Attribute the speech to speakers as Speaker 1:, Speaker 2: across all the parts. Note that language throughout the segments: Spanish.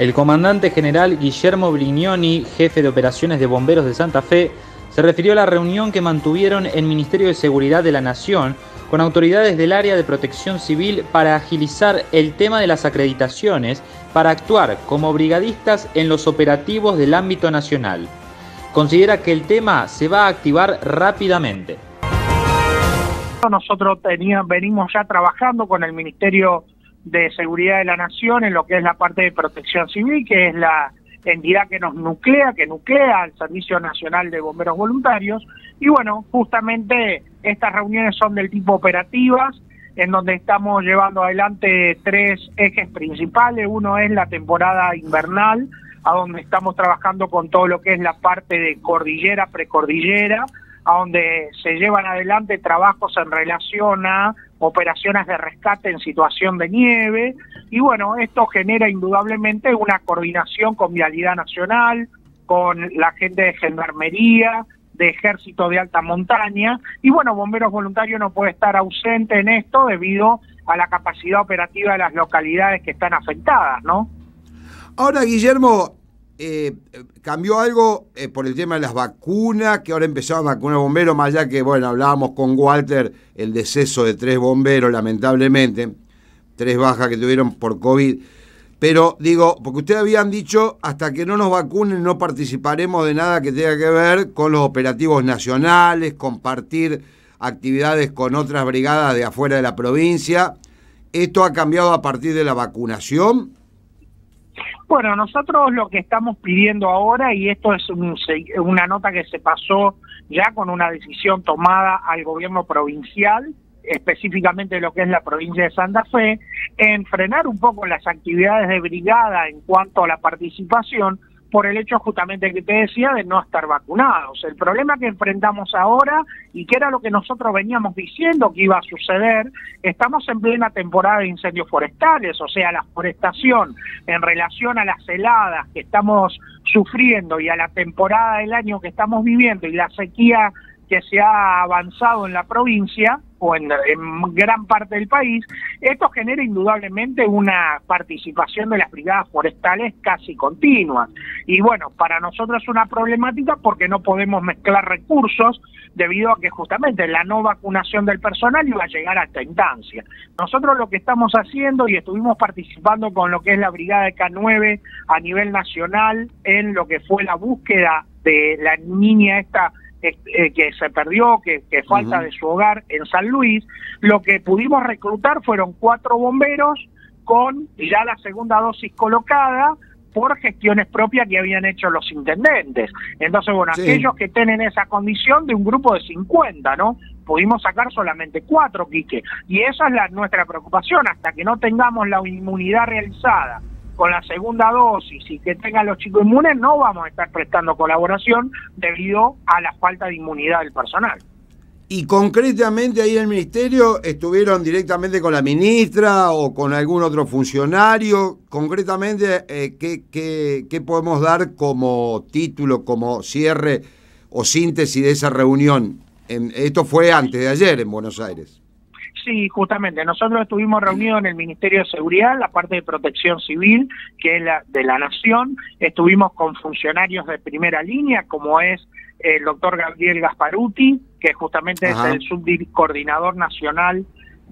Speaker 1: El comandante general Guillermo Brignoni, jefe de operaciones de bomberos de Santa Fe, se refirió a la reunión que mantuvieron el Ministerio de Seguridad de la Nación con autoridades del área de protección civil para agilizar el tema de las acreditaciones para actuar como brigadistas en los operativos del ámbito nacional. Considera que el tema se va a activar rápidamente.
Speaker 2: Nosotros venimos ya trabajando con el Ministerio de Seguridad de la Nación en lo que es la parte de protección civil, que es la entidad que nos nuclea, al Servicio Nacional de Bomberos Voluntarios. Y bueno, justamente estas reuniones son del tipo operativas, en donde estamos llevando adelante 3 ejes principales. Uno es la temporada invernal, a donde estamos trabajando con todo lo que es la parte de cordillera, precordillera, a donde se llevan adelante trabajos en relación a operaciones de rescate en situación de nieve. Y bueno, esto genera indudablemente una coordinación con Vialidad Nacional, con la gente de Gendarmería, de Ejército de Alta Montaña, y bueno, Bomberos Voluntarios no puede estar ausente en esto debido a la capacidad operativa de las localidades que están afectadas, ¿no?
Speaker 3: Ahora, Guillermo, cambió algo por el tema de las vacunas, que ahora empezaron a vacunar bomberos, más allá que, bueno, hablábamos con Walter, el deceso de 3 bomberos, lamentablemente, 3 bajas que tuvieron por COVID. Pero digo, porque ustedes habían dicho, hasta que no nos vacunen no participaremos de nada que tenga que ver con los operativos nacionales, compartir actividades con otras brigadas de afuera de la provincia. ¿Esto ha cambiado a partir de la vacunación?
Speaker 2: Bueno, nosotros lo que estamos pidiendo ahora, y esto es una nota que se pasó ya con una decisión tomada al gobierno provincial, específicamente lo que es la provincia de Santa Fe, en frenar un poco las actividades de brigada en cuanto a la participación, por el hecho justamente que te decía de no estar vacunados. El problema que enfrentamos ahora, y que era lo que nosotros veníamos diciendo que iba a suceder, estamos en plena temporada de incendios forestales, o sea, la forestación en relación a las heladas que estamos sufriendo y a la temporada del año que estamos viviendo y la sequía que se ha avanzado en la provincia o en gran parte del país, esto genera indudablemente una participación de las brigadas forestales casi continuas. Y bueno, para nosotros es una problemática porque no podemos mezclar recursos debido a que justamente la no vacunación del personal iba a llegar a esta instancia. Nosotros lo que estamos haciendo, y estuvimos participando con lo que es la brigada de K9 a nivel nacional en lo que fue la búsqueda de la niña esta que se perdió, que falta de su hogar en San Luis, lo que pudimos reclutar fueron 4 bomberos con ya la segunda dosis colocada por gestiones propias que habían hecho los intendentes. Entonces, bueno, sí, aquellos que tienen esa condición de un grupo de 50, ¿no? Pudimos sacar solamente 4, Quique, y esa es nuestra preocupación, hasta que no tengamos la inmunidad realizada con la segunda dosis y que tengan los chicos inmunes, no vamos a estar prestando colaboración debido a la falta de inmunidad del personal.
Speaker 3: Y concretamente ahí en el Ministerio, ¿estuvieron directamente con la ministra o con algún otro funcionario? Concretamente, ¿qué podemos dar como título, como cierre o síntesis de esa reunión? Esto fue antes de ayer en Buenos Aires.
Speaker 2: Sí, justamente, nosotros estuvimos reunidos en el Ministerio de Seguridad, la parte de protección civil, que es la de la Nación. Estuvimos con funcionarios de primera línea, como es el doctor Gabriel Gasparuti, que justamente es el subcoordinador nacional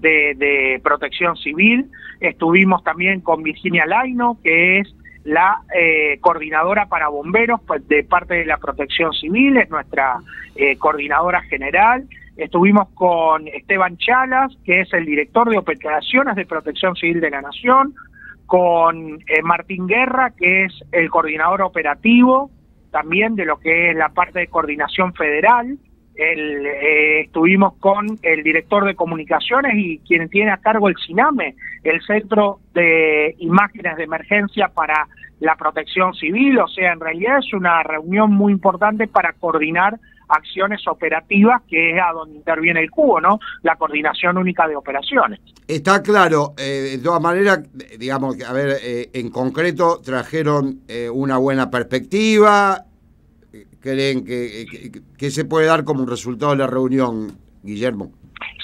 Speaker 2: de protección civil. Estuvimos también con Virginia Laino, que es la coordinadora para bomberos, pues, de parte de la protección civil, es nuestra coordinadora general. Estuvimos con Esteban Chalas, que es el director de operaciones de protección civil de la Nación, con Martín Guerra, que es el coordinador operativo también de lo que es la parte de coordinación federal. Estuvimos con el director de comunicaciones y quien tiene a cargo el CINAME, el Centro de Imágenes de Emergencia para la Protección Civil. O sea, en realidad es una reunión muy importante para coordinar acciones operativas, que es a donde interviene el cubo, ¿no? La Coordinación Única de Operaciones.
Speaker 3: Está claro, de todas maneras, digamos, a ver, en concreto trajeron una buena perspectiva. ¿Creen que se puede dar como un resultado de la reunión, Guillermo?
Speaker 2: Sí,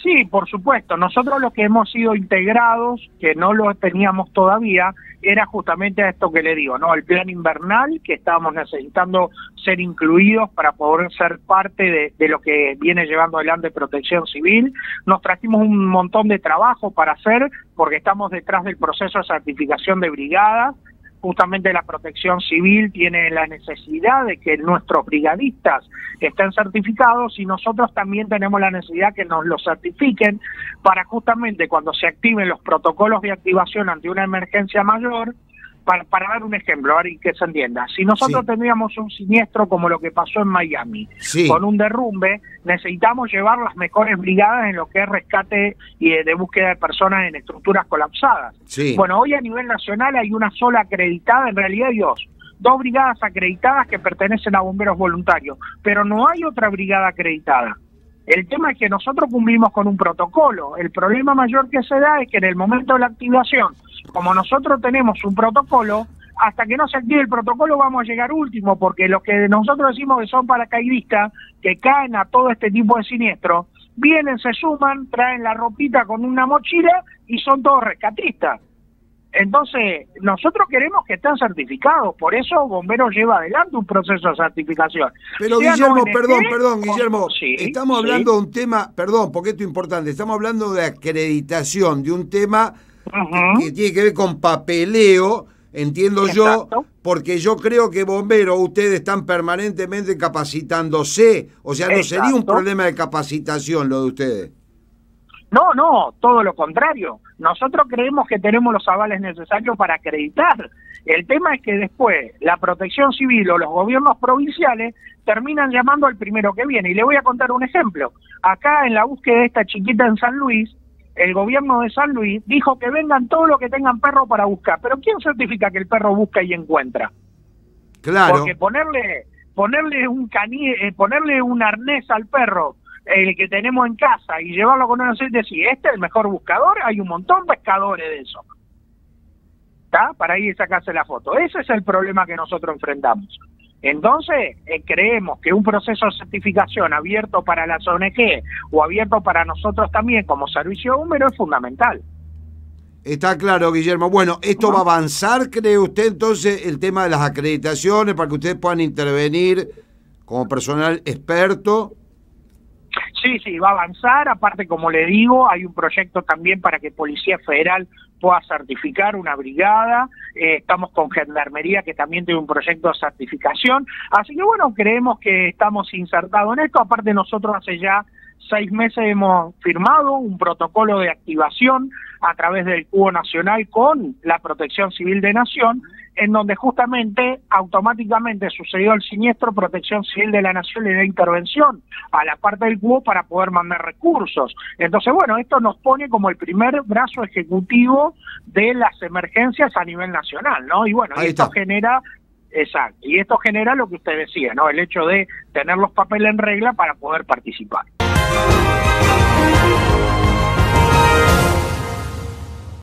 Speaker 2: Sí, por supuesto. Nosotros lo que hemos sido integrados, que no lo teníamos todavía, era justamente a esto que le digo, ¿no? El plan invernal, que estábamos necesitando ser incluidos para poder ser parte de lo que viene llevando adelante Protección Civil. Nos trajimos un montón de trabajo para hacer, porque estamos detrás del proceso de certificación de brigadas. Justamente la Protección Civil tiene la necesidad de que nuestros brigadistas estén certificados y nosotros también tenemos la necesidad que nos lo certifiquen para justamente cuando se activen los protocolos de activación ante una emergencia mayor. Para dar un ejemplo, a ver, y que se entienda, si nosotros tendríamos un siniestro como lo que pasó en Miami, con un derrumbe, necesitamos llevar las mejores brigadas en lo que es rescate y de búsqueda de personas en estructuras colapsadas. Bueno, hoy a nivel nacional hay una sola acreditada, en realidad hay dos brigadas acreditadas que pertenecen a bomberos voluntarios, pero no hay otra brigada acreditada. El tema es que nosotros cumplimos con un protocolo. El problema mayor que se da es que en el momento de la activación, como nosotros tenemos un protocolo, hasta que no se active el protocolo vamos a llegar último, porque los que nosotros decimos que son paracaidistas, que caen a todo este tipo de siniestros, vienen, se suman, traen la ropita con una mochila y son todos rescatistas. Entonces, nosotros queremos que estén certificados, por eso Bomberos lleva adelante un proceso de certificación.
Speaker 3: Pero Guillermo, perdón, Guillermo, estamos hablando de un tema, perdón, porque esto es importante, estamos hablando de acreditación, de un tema que tiene que ver con papeleo, entiendo yo, porque yo creo que bomberos, ustedes están permanentemente capacitándose, o sea, no sería un problema de capacitación lo de ustedes.
Speaker 2: No, todo lo contrario. Nosotros creemos que tenemos los avales necesarios para acreditar. El tema es que después la Protección Civil o los gobiernos provinciales terminan llamando al primero que viene. Y le voy a contar un ejemplo. Acá en la búsqueda de esta chiquita en San Luis, el gobierno de San Luis dijo que vengan todos los que tengan perro para buscar. Pero ¿quién certifica que el perro busca y encuentra?
Speaker 3: Claro.
Speaker 2: Porque ponerle un arnés al perro, el que tenemos en casa, y llevarlo con un aceite, si este es el mejor buscador, hay un montón de pescadores de eso. ¿Está? Para ir y sacarse la foto. Ese es el problema que nosotros enfrentamos. Entonces, creemos que un proceso de certificación abierto para las ONG o abierto para nosotros también como servicio de bombero es fundamental.
Speaker 3: Está claro, Guillermo. Bueno, ¿esto va a avanzar, cree usted, entonces, el tema de las acreditaciones para que ustedes puedan intervenir como personal experto?
Speaker 2: Sí, va a avanzar. Aparte, como le digo, hay un proyecto también para que Policía Federal pueda certificar una brigada. Estamos con Gendarmería, que también tiene un proyecto de certificación. Así que, bueno, creemos que estamos insertados en esto. Aparte, nosotros hace ya 6 meses hemos firmado un protocolo de activación a través del Cubo Nacional con la Protección Civil de Nación, en donde justamente automáticamente sucedió el siniestro, Protección Civil de la Nación le da intervención a la parte del cubo para poder mandar recursos. Entonces, bueno, esto nos pone como el primer brazo ejecutivo de las emergencias a nivel nacional, ¿no? Y bueno, esto genera, y esto genera lo que usted decía, ¿no? El hecho de tener los papeles en regla para poder participar.